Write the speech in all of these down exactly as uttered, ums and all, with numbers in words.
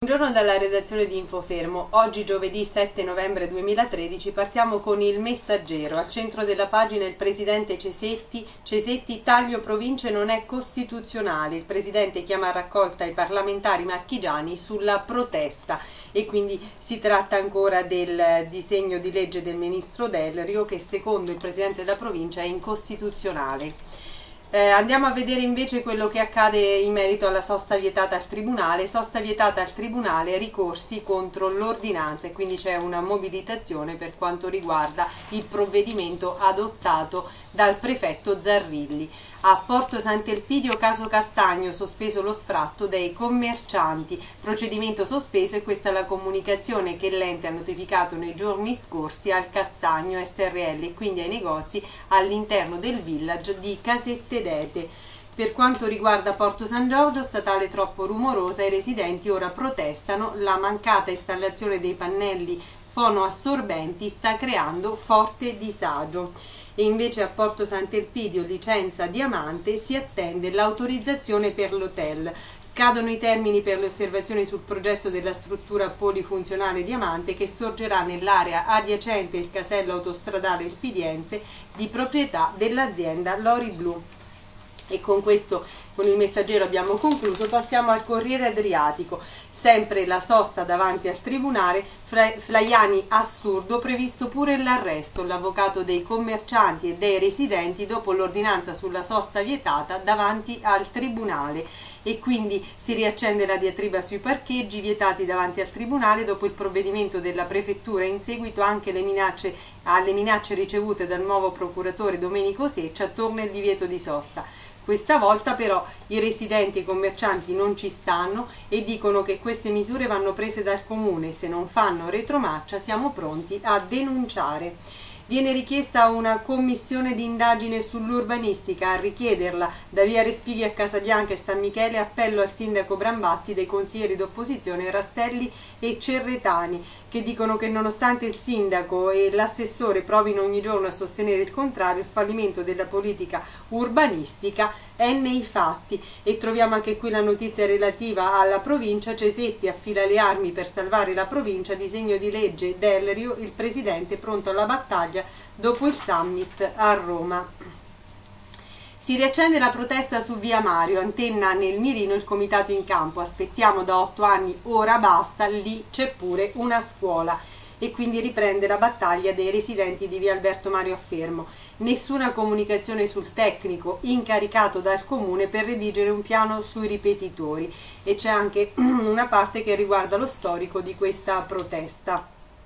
Buongiorno dalla redazione di Infofermo. Oggi giovedì sette novembre duemilatredici partiamo con il Messaggero. Al centro della pagina il presidente Cesetti. Cesetti, taglio province non è costituzionale. Il presidente chiama a raccolta i parlamentari marchigiani sulla protesta e quindi si tratta ancora del disegno di legge del ministro Delrio che secondo il presidente della provincia è incostituzionale. Eh, andiamo a vedere invece quello che accade in merito alla sosta vietata al Tribunale. Sosta vietata al Tribunale, ricorsi contro l'ordinanza e quindi c'è una mobilitazione per quanto riguarda il provvedimento adottato dal prefetto Zarrilli. A Porto Sant'Elpidio caso Castagno, sospeso lo sfratto dei commercianti, procedimento sospeso e questa è la comunicazione che l'ente ha notificato nei giorni scorsi al Castagno S R L e quindi ai negozi all'interno del village di Casette d'Ete. Per quanto riguarda Porto San Giorgio, statale troppo rumorosa, i residenti ora protestano, la mancata installazione dei pannelli fonoassorbenti sta creando forte disagio. E invece a Porto Sant'Elpidio, licenza Diamante, si attende l'autorizzazione per l'hotel. Scadono i termini per le osservazioni sul progetto della struttura polifunzionale Diamante che sorgerà nell'area adiacente il casello autostradale Elpidiense di proprietà dell'azienda Lori Blu. E con questo, con il Messaggero abbiamo concluso. Passiamo al Corriere Adriatico. Sempre la sosta davanti al Tribunale, Flaiani assurdo, previsto pure l'arresto. L'avvocato dei commercianti e dei residenti dopo l'ordinanza sulla sosta vietata davanti al Tribunale. E quindi si riaccende la diatriba sui parcheggi vietati davanti al Tribunale dopo il provvedimento della Prefettura, in seguito anche le minacce, alle minacce ricevute dal nuovo procuratore Domenico Seccia, torna il divieto di sosta. Questa volta però i residenti e i commercianti non ci stanno e dicono che queste misure vanno prese dal comune, se non fanno retromarcia siamo pronti a denunciare. Viene richiesta una commissione di indagine sull'urbanistica, a richiederla da via Respighi a Casabianca e San Michele, appello al sindaco Brambatti dei consiglieri d'opposizione Rastelli e Cerretani, che dicono che nonostante il sindaco e l'assessore provino ogni giorno a sostenere il contrario, il fallimento della politica urbanistica è nei fatti. E troviamo anche qui la notizia relativa alla provincia. Cesetti affila le armi per salvare la provincia, disegno di legge Delrio, il presidente pronto alla battaglia dopo il summit a Roma. Si riaccende la protesta su via Mario, antenna nel mirino il comitato in campo, aspettiamo da otto anni, ora basta, lì c'è pure una scuola. E quindi riprende la battaglia dei residenti di via Alberto Mario a Fermo. Nessuna comunicazione sul tecnico incaricato dal comune per redigere un piano sui ripetitori e c'è anche una parte che riguarda lo storico di questa protesta.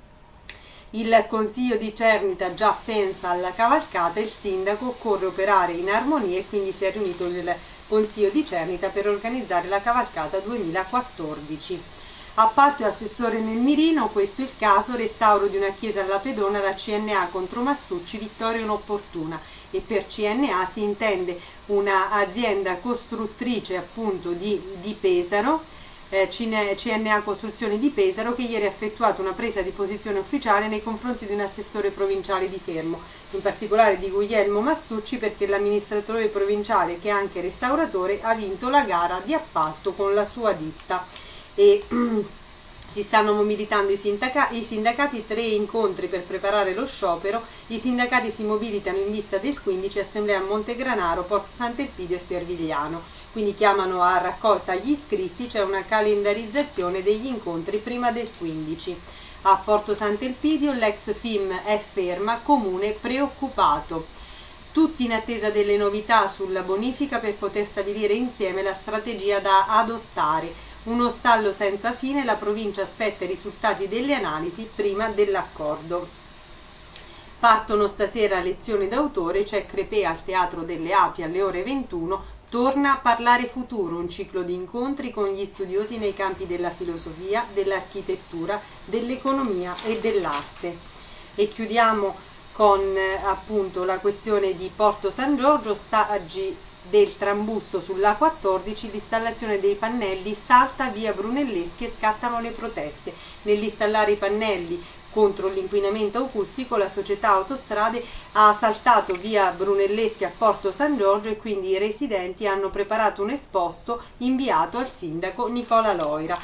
Il Consiglio di Cernita già pensa alla cavalcata, il sindaco occorre operare in armonia e quindi si è riunito il Consiglio di Cernita per organizzare la cavalcata duemilaquattordici. Appalto e assessore nel mirino, questo è il caso, restauro di una chiesa alla Pedona, la C N A contro Massucci, vittoria inopportuna. E per C N A si intende un'azienda costruttrice appunto di, di Pesaro, eh, C N A Costruzioni di Pesaro, che ieri ha effettuato una presa di posizione ufficiale nei confronti di un assessore provinciale di Fermo, in particolare di Guglielmo Massucci, perché l'amministratore provinciale, che è anche restauratore, ha vinto la gara di appalto con la sua ditta. E si stanno mobilitando i, sindaca i sindacati, tre incontri per preparare lo sciopero. I sindacati si mobilitano in vista del quindici, assemblea a Montegranaro, Porto Sant'Elpidio e Stervigliano, quindi chiamano a raccolta gli iscritti, c'è una calendarizzazione degli incontri prima del quindici. A Porto Sant'Elpidio l'ex F I M è ferma, comune preoccupato. Tutti in attesa delle novità sulla bonifica per poter stabilire insieme la strategia da adottare. Uno stallo senza fine, la provincia aspetta i risultati delle analisi prima dell'accordo. Partono stasera lezioni d'autore, c'è Crepè al Teatro delle Api alle ore ventuno, torna a Parlare Futuro, un ciclo di incontri con gli studiosi nei campi della filosofia, dell'architettura, dell'economia e dell'arte. E chiudiamo con eh, appunto la questione di Porto San Giorgio, stagi del trambusto sull'A quattordici, l'installazione dei pannelli salta via Brunelleschi e scattano le proteste. Nell'installare i pannelli contro l'inquinamento acustico la società Autostrade ha saltato via Brunelleschi a Porto San Giorgio e quindi i residenti hanno preparato un esposto inviato al sindaco Nicola Loira.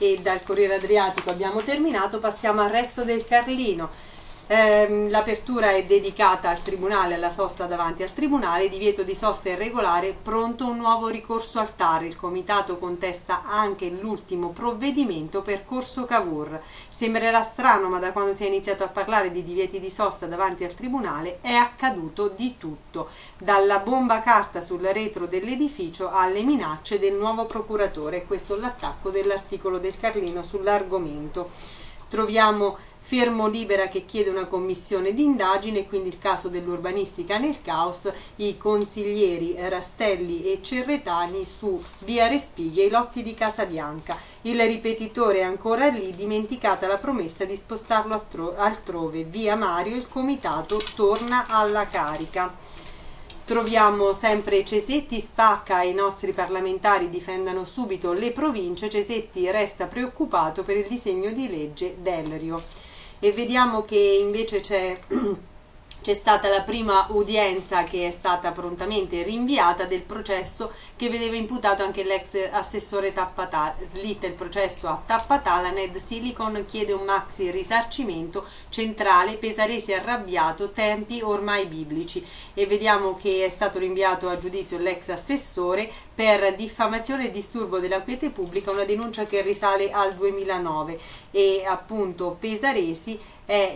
e dal Corriere Adriatico abbiamo terminato, passiamo al resto del Carlino. Eh, l'apertura è dedicata al Tribunale, alla sosta davanti al Tribunale, divieto di sosta irregolare, pronto un nuovo ricorso al T A R, il Comitato contesta anche l'ultimo provvedimento per Corso Cavour. Sembrerà strano, ma da quando si è iniziato a parlare di divieti di sosta davanti al Tribunale è accaduto di tutto, dalla bomba carta sul retro dell'edificio alle minacce del nuovo procuratore. Questo è l'attacco dell'articolo del Carlino sull'argomento. Troviamo Fermo Libera che chiede una commissione d'indagine, quindi il caso dell'urbanistica nel caos, i consiglieri Rastelli e Cerretani su via Respighi e i lotti di Casabianca. Il ripetitore è ancora lì, dimenticata la promessa di spostarlo altrove. Via Mario, il comitato torna alla carica. Troviamo sempre Cesetti, spacca e i nostri parlamentari difendano subito le province. Cesetti resta preoccupato per il disegno di legge Delrio. E vediamo che invece c'è c'è stata la prima udienza che è stata prontamente rinviata del processo che vedeva imputato anche l'ex assessore Tappatà. Slitta il processo a Tappatà, la Ned Silicon chiede un maxi risarcimento centrale, Pesaresi arrabbiato, tempi ormai biblici. E vediamo che è stato rinviato a giudizio l'ex assessore per diffamazione e disturbo della quiete pubblica, una denuncia che risale al duemilanove, e appunto Pesaresi è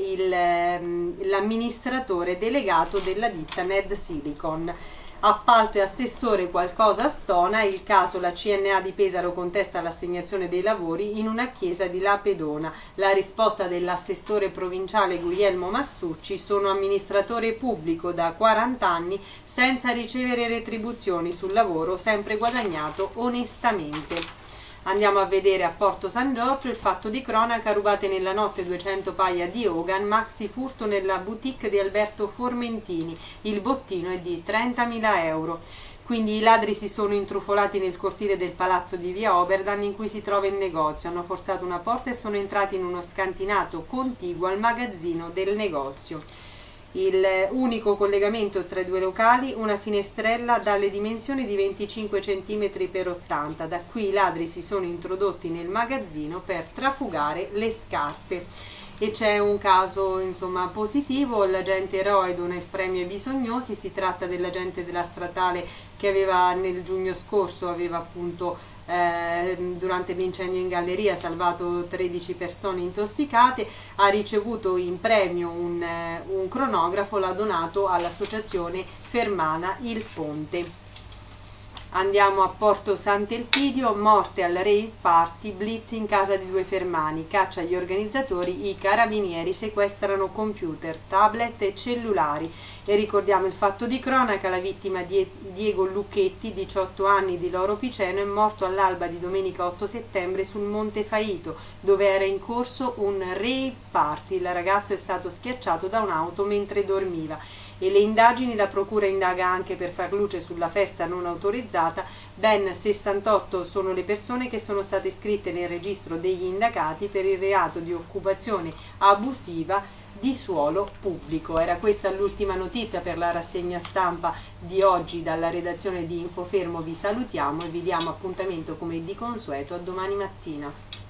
l'amministratore delegato della ditta Ned Silicon. Appalto e assessore qualcosa stona, il caso la C N A di Pesaro contesta l'assegnazione dei lavori in una chiesa di Lapedona. La risposta dell'assessore provinciale Guglielmo Massucci: sono amministratore pubblico da quaranta anni senza ricevere retribuzioni sul lavoro sempre guadagnato onestamente. Andiamo a vedere a Porto San Giorgio il fatto di cronaca: rubate nella notte duecento paia di Hogan, maxi furto nella boutique di Alberto Formentini, il bottino è di trentamila euro. Quindi i ladri si sono intrufolati nel cortile del palazzo di via Oberdan in cui si trova il negozio, hanno forzato una porta e sono entrati in uno scantinato contiguo al magazzino del negozio. Il unico collegamento tra i due locali, una finestrella dalle dimensioni di venticinque centimetri per ottanta. Da qui i ladri si sono introdotti nel magazzino per trafugare le scarpe. E c'è un caso insomma positivo: l'agente eroe dona il premio ai bisognosi. Si tratta dell'agente della statale che aveva nel giugno scorso aveva appunto Eh, durante l'incendio in galleria salvato tredici persone intossicate, ha ricevuto in premio un, eh, un cronografo, l'ha donato all'associazione Fermana Il Ponte. Andiamo a Porto Sant'Elpidio, morte al rave party, blitz in casa di due fermani, caccia agli organizzatori, i carabinieri sequestrano computer, tablet e cellulari. E ricordiamo il fatto di cronaca: la vittima Die Diego Lucchetti, diciotto anni, di Loro Piceno, è morto all'alba di domenica otto settembre sul Monte Faito, dove era in corso un rave party. Il ragazzo è stato schiacciato da un'auto mentre dormiva. E le indagini: la procura indaga anche per far luce sulla festa non autorizzata. Ben sessantotto sono le persone che sono state iscritte nel registro degli indagati per il reato di occupazione abusiva di suolo pubblico. Era questa l'ultima notizia per la rassegna stampa di oggi dalla redazione di Infofermo. Vi salutiamo e vi diamo appuntamento come di consueto a domani mattina.